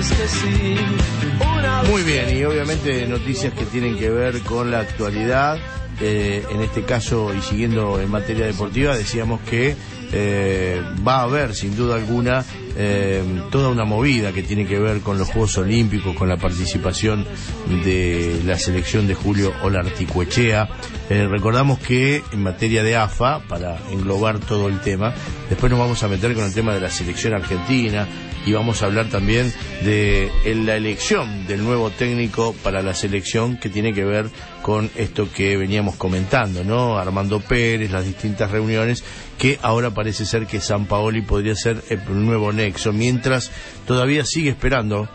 dices que sí. Muy bien, y obviamente noticias que tienen que ver con la actualidad. En este caso, y siguiendo en materia deportiva, decíamos que va a haber sin duda alguna toda una movida que tiene que ver con los Juegos Olímpicos, con la participación de la selección de Julio Olarticoechea. Recordamos que en materia de AFA, para englobar todo el tema, después nos vamos a meter con el tema de la selección argentina y vamos a hablar también de la elección del nuevo técnico para la selección, que tiene que ver con esto que veníamos comentando, ¿no? Armando Pérez, las distintas reuniones, que ahora parece ser que Sampaoli podría ser el nuevo nexo, mientras todavía sigue esperando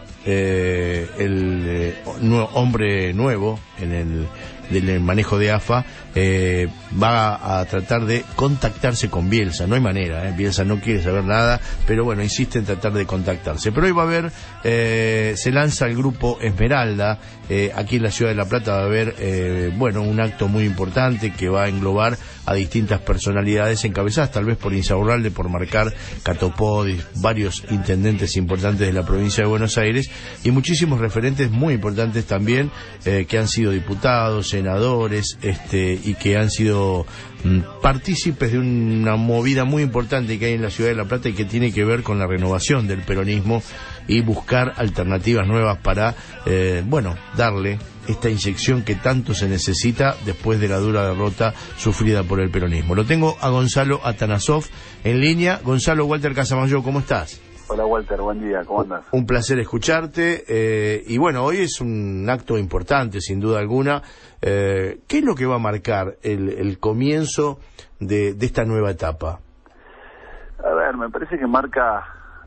el hombre nuevo en el manejo de AFA. Va a tratar de contactarse con Bielsa. No hay manera, Bielsa no quiere saber nada, pero bueno, insiste en tratar de contactarse. Pero hoy va a haber, se lanza el grupo Esmeralda, aquí en la ciudad de La Plata va a haber, un acto muy importante que va a englobar a distintas personalidades encabezadas tal vez por Insaurralde, por Marcar, Catopodis, varios intendentes importantes de la provincia de Buenos Aires y muchísimos referentes muy importantes también, que han sido diputados, senadores, y que han sido partícipes de una movida muy importante que hay en la ciudad de La Plata y que tiene que ver con la renovación del peronismo y buscar alternativas nuevas para, darle esta inyección que tanto se necesita después de la dura derrota sufrida por el peronismo. Lo tengo a Gonzalo Atanasov en línea. Gonzalo, Walter Casamayor, ¿cómo estás? Hola Walter, buen día, ¿cómo andas? Un placer escucharte, y bueno, hoy es un acto importante sin duda alguna. ¿Qué es lo que va a marcar el comienzo de esta nueva etapa? A ver, me parece que marca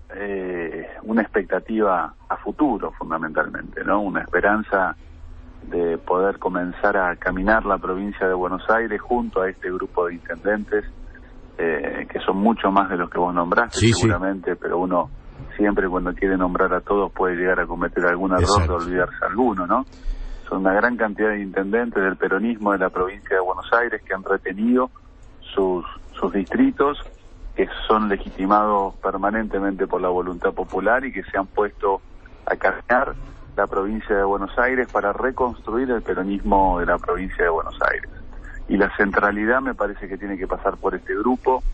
una expectativa a futuro fundamentalmente, ¿no? Una esperanza de poder comenzar a caminar la provincia de Buenos Aires junto a este grupo de intendentes, que son mucho más de los que vos nombraste, sí, seguramente, sí. Pero uno siempre cuando quiere nombrar a todos puede llegar a cometer algún error de olvidarse alguno, ¿no? Son una gran cantidad de intendentes del peronismo de la provincia de Buenos Aires que han retenido sus distritos, que son legitimados permanentemente por la voluntad popular y que se han puesto a caminar la provincia de Buenos Aires para reconstruir el peronismo de la provincia de Buenos Aires. Y la centralidad me parece que tiene que pasar por este grupo,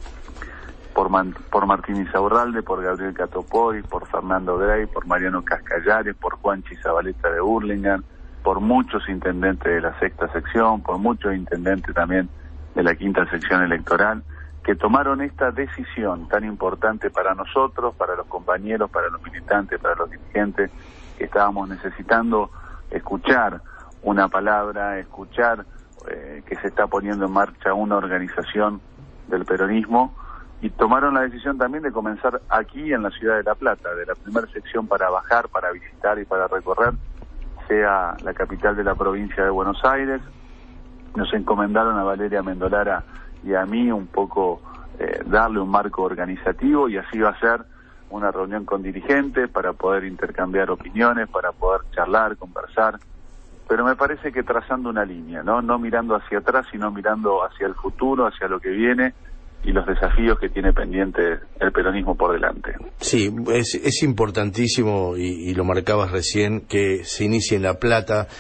por Martín Insaurralde, por Gabriel Catopodis, por Fernando Grey, por Mariano Cascallares, por Juanchi Zabaleta de Hurlingham, por muchos intendentes de la sexta sección, por muchos intendentes también de la quinta sección electoral, que tomaron esta decisión tan importante para nosotros, para los compañeros, para los militantes, para los dirigentes, que estábamos necesitando escuchar una palabra, escuchar que se está poniendo en marcha una organización del peronismo, y tomaron la decisión también de comenzar aquí en la ciudad de La Plata, de la primera sección para bajar, para visitar y para recorrer, sea la capital de la provincia de Buenos Aires. Nos encomendaron a Valeria Mendolara y a mí un poco darle un marco organizativo, y así va a ser una reunión con dirigentes para poder intercambiar opiniones, para poder charlar, conversar, pero me parece que trazando una línea, no mirando hacia atrás, sino mirando hacia el futuro, hacia lo que viene y los desafíos que tiene pendiente el peronismo por delante. Sí, es importantísimo, y lo marcabas recién, que se inicie en La Plata,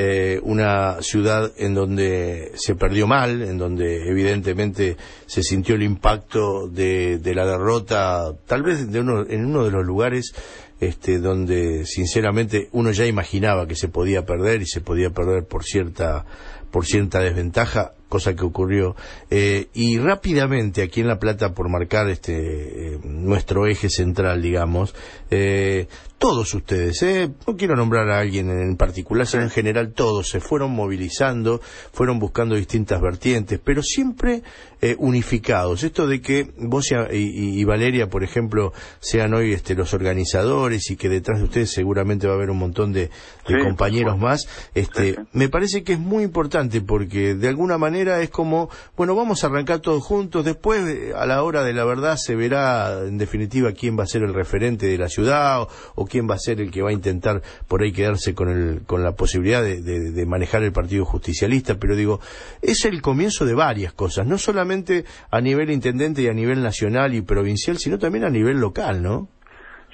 una ciudad en donde se perdió mal, en donde evidentemente se sintió el impacto de la derrota, tal vez en uno de los lugares donde sinceramente uno ya imaginaba que se podía perder, y se podía perder por cierta desventaja, cosa que ocurrió, y rápidamente aquí en La Plata, por marcar nuestro eje central, digamos, todos ustedes, no quiero nombrar a alguien en particular, sino en general todos se fueron movilizando, fueron buscando distintas vertientes, pero siempre unificados. Esto de que vos y Valeria, por ejemplo, sean hoy los organizadores, y que detrás de ustedes seguramente va a haber un montón de compañeros más, me parece que es muy importante, porque de alguna manera es como, bueno, vamos a arrancar todos juntos, después a la hora de la verdad se verá en definitiva quién va a ser el referente de la ciudad, o quién va a ser el que va a intentar por ahí quedarse con la posibilidad de manejar el partido justicialista, pero digo, es el comienzo de varias cosas, no solamente a nivel intendente y a nivel nacional y provincial, sino también a nivel local, ¿no?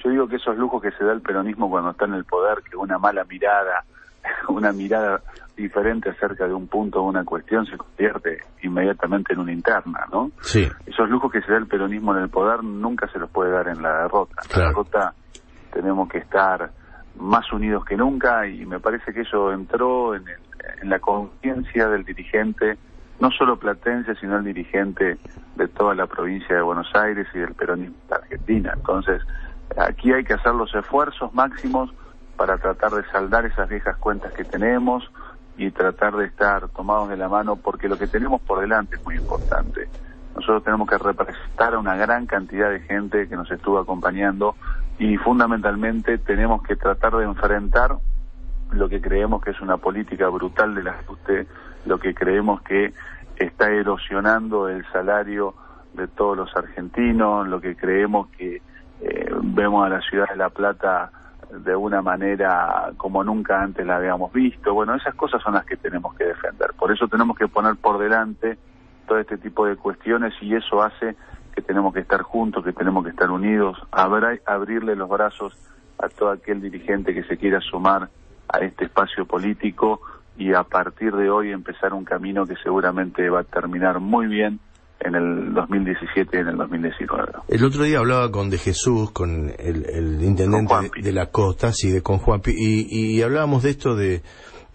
Yo digo que esos lujos que se da el peronismo cuando está en el poder, que una mala mirada, una mirada diferente acerca de un punto o una cuestión se convierte inmediatamente en una interna, ¿no? Sí. Esos lujos que se da el peronismo en el poder nunca se los puede dar en la derrota. En la derrota tenemos que estar más unidos que nunca, y me parece que eso entró en la conciencia del dirigente, no solo platense, sino el dirigente de toda la provincia de Buenos Aires y del peronismo de Argentina. Entonces, aquí hay que hacer los esfuerzos máximos para tratar de saldar esas viejas cuentas que tenemos y tratar de estar tomados de la mano, porque lo que tenemos por delante es muy importante. Nosotros tenemos que representar a una gran cantidad de gente que nos estuvo acompañando, y fundamentalmente tenemos que tratar de enfrentar lo que creemos que es una política brutal del ajuste, lo que creemos que está erosionando el salario de todos los argentinos, lo que creemos que vemos a la ciudad de La Plata de una manera como nunca antes la habíamos visto. Bueno, esas cosas son las que tenemos que defender. Por eso tenemos que poner por delante todo este tipo de cuestiones, y eso hace que tenemos que estar juntos, que tenemos que estar unidos, abrirle los brazos a todo aquel dirigente que se quiera sumar a este espacio político, y a partir de hoy empezar un camino que seguramente va a terminar muy bien en el 2017 y en el 2019. El otro día hablaba con De Jesús, con el intendente de la costa, sí, con Juanpi, y hablábamos de esto de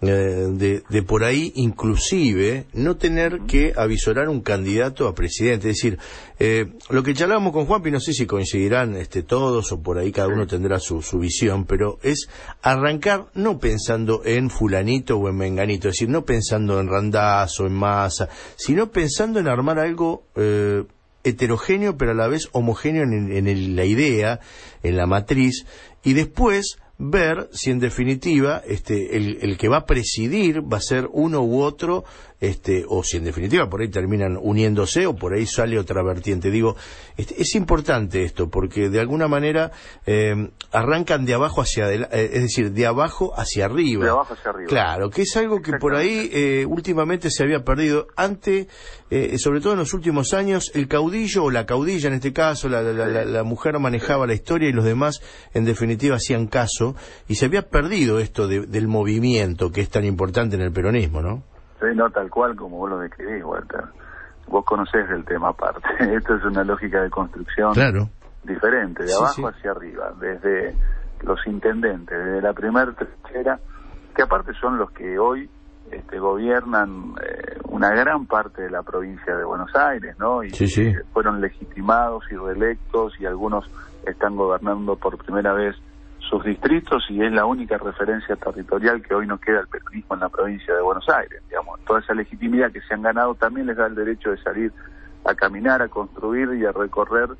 por ahí inclusive no tener que avisorar un candidato a presidente. Es decir, lo que charlábamos con Juanpi, no sé si coincidirán todos o por ahí cada uno tendrá su visión, pero es arrancar no pensando en fulanito o en menganito, es decir, no pensando en Randazzo, en Massa, sino pensando en armar algo heterogéneo pero a la vez homogéneo en la idea, en la matriz, y después ver si en definitiva el que va a presidir va a ser uno u otro, o si en definitiva por ahí terminan uniéndose o por ahí sale otra vertiente. Digo, es importante esto porque de alguna manera arrancan de abajo hacia adelante, es decir, de abajo hacia arriba. De abajo hacia arriba. Claro, que es algo que por ahí últimamente se había perdido. Antes, sobre todo en los últimos años, el caudillo o la caudilla en este caso, la mujer manejaba la historia y los demás en definitiva hacían caso, y se había perdido esto del movimiento que es tan importante en el peronismo, ¿no? Sí, no, tal cual como vos lo describís, Walter. Vos conocés el tema aparte. Esto es una lógica de construcción diferente, de abajo hacia arriba, desde los intendentes, desde la primera trinchera, que aparte son los que hoy gobiernan una gran parte de la provincia de Buenos Aires, ¿no? Y fueron legitimados y reelectos, y algunos están gobernando por primera vez sus distritos, y es la única referencia territorial que hoy nos queda al peronismo en la provincia de Buenos Aires. Digamos, toda esa legitimidad que se han ganado también les da el derecho de salir a caminar, a construir y a recorrer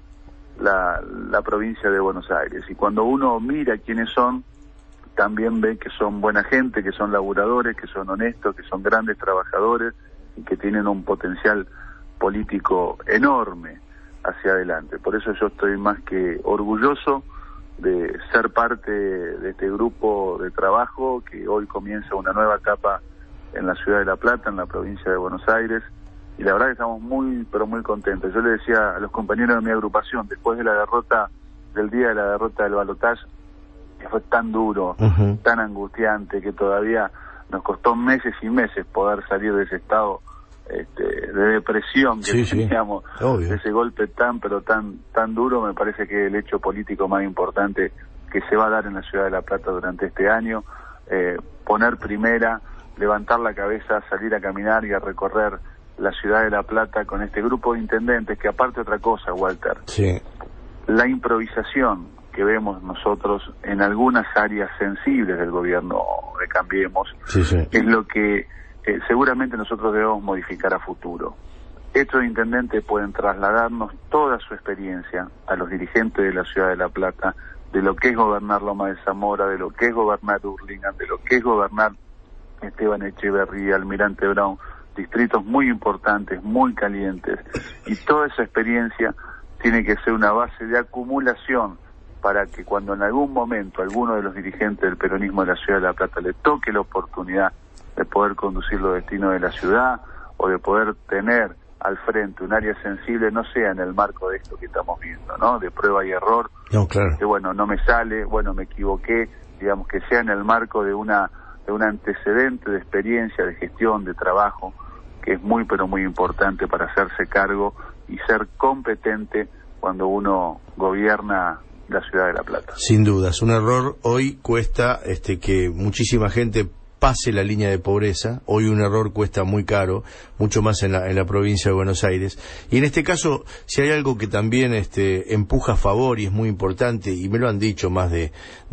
la provincia de Buenos Aires. Y cuando uno mira quiénes son, también ve que son buena gente, que son laburadores, que son honestos, que son grandes trabajadores y que tienen un potencial político enorme hacia adelante. Por eso yo estoy más que orgulloso de ser parte de este grupo de trabajo que hoy comienza una nueva etapa en la ciudad de La Plata, en la provincia de Buenos Aires, y la verdad que estamos muy, pero muy contentos. Yo le decía a los compañeros de mi agrupación, después de la derrota, del día de la derrota del balotaje, que fue tan duro, tan angustiante, que todavía nos costó meses y meses poder salir de ese estado de depresión que teníamos, de ese golpe tan duro. Me parece que el hecho político más importante que se va a dar en la ciudad de La Plata durante este año, poner primera, levantar la cabeza, salir a caminar y a recorrer la ciudad de La Plata con este grupo de intendentes, que aparte otra cosa, Walter, la improvisación que vemos nosotros en algunas áreas sensibles del gobierno de Cambiemos, es lo que seguramente nosotros debemos modificar a futuro. Estos intendentes pueden trasladarnos toda su experiencia a los dirigentes de la ciudad de La Plata, de lo que es gobernar Loma de Zamora, de lo que es gobernar Hurlingham, de lo que es gobernar Esteban Echeverría, Almirante Brown, distritos muy importantes, muy calientes, y toda esa experiencia tiene que ser una base de acumulación para que cuando en algún momento alguno de los dirigentes del peronismo de la ciudad de La Plata le toque la oportunidad de poder conducir los destinos de la ciudad o de poder tener al frente, un área sensible, no sea en el marco de esto que estamos viendo, ¿no? De prueba y error. No, claro. Que bueno, no me sale, bueno, me equivoqué, digamos, que sea en el marco de un antecedente de experiencia, de gestión, de trabajo, que es muy, pero muy importante para hacerse cargo y ser competente cuando uno gobierna la ciudad de La Plata. Sin dudas, un error hoy cuesta que muchísima gente pase la línea de pobreza. Hoy un error cuesta muy caro, mucho más en la provincia de Buenos Aires. Y en este caso, si hay algo que también empuja a favor y es muy importante, y me lo han dicho más de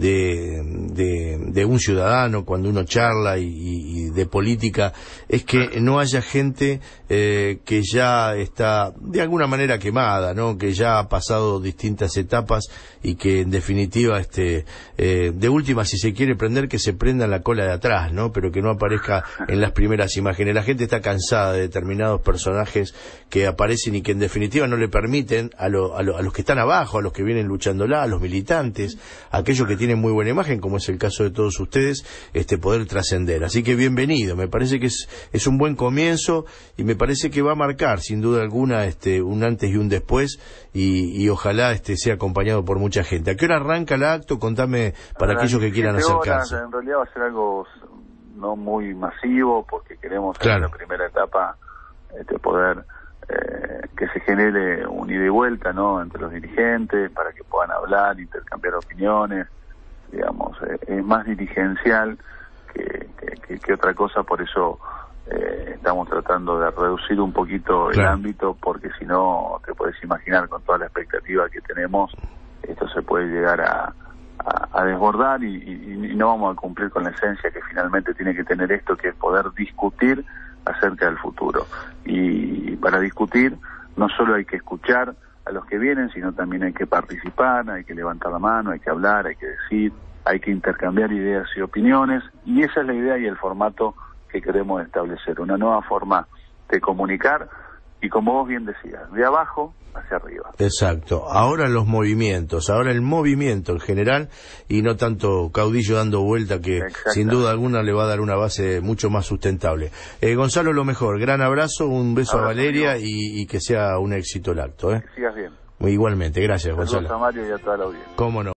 un ciudadano cuando uno charla y de política, es que no haya gente que ya está de alguna manera quemada, ¿no? Que ya ha pasado distintas etapas y que en definitiva de última, si se quiere prender, que se prenda en la cola de atrás, ¿no? Pero que no aparezca en las primeras imágenes. La gente está cansada de determinados personajes que aparecen y que en definitiva no le permiten a los que están abajo, a los que vienen luchándola, a los militantes, a aquellos que tienen muy buena imagen, como es el caso de todos ustedes, poder trascender. Así que bienvenido, me parece que es un buen comienzo y me parece que va a marcar sin duda alguna un antes y un después y ojalá sea acompañado por mucha gente. ¿A qué hora arranca el acto? Contame para aquellos que quieran acercarse. En realidad va a ser algo no muy masivo porque queremos en la primera etapa poder que se genere un ida y vuelta, ¿no? Entre los dirigentes para que puedan hablar, intercambiar opiniones, digamos, es más dirigencial que otra cosa, por eso estamos tratando de reducir un poquito el ámbito, porque si no te puedes imaginar con toda la expectativa que tenemos, esto se puede llegar a desbordar y no vamos a cumplir con la esencia que finalmente tiene que tener esto, que es poder discutir acerca del futuro. Y para discutir no solo hay que escuchar a los que vienen, sino también hay que participar, hay que levantar la mano, hay que hablar, hay que decir, hay que intercambiar ideas y opiniones, y esa es la idea y el formato que queremos establecer, una nueva forma de comunicar y, como vos bien decías, de abajo hacia arriba. Exacto. Ahora los movimientos, ahora el movimiento en general y no tanto caudillo dando vuelta, que sin duda alguna le va a dar una base mucho más sustentable. Gonzalo, lo mejor, gran abrazo, un beso a Valeria y que sea un éxito el acto. Que sigas bien. Igualmente, gracias, Saludos Gonzalo. a Mario y a toda la audiencia. Cómo no.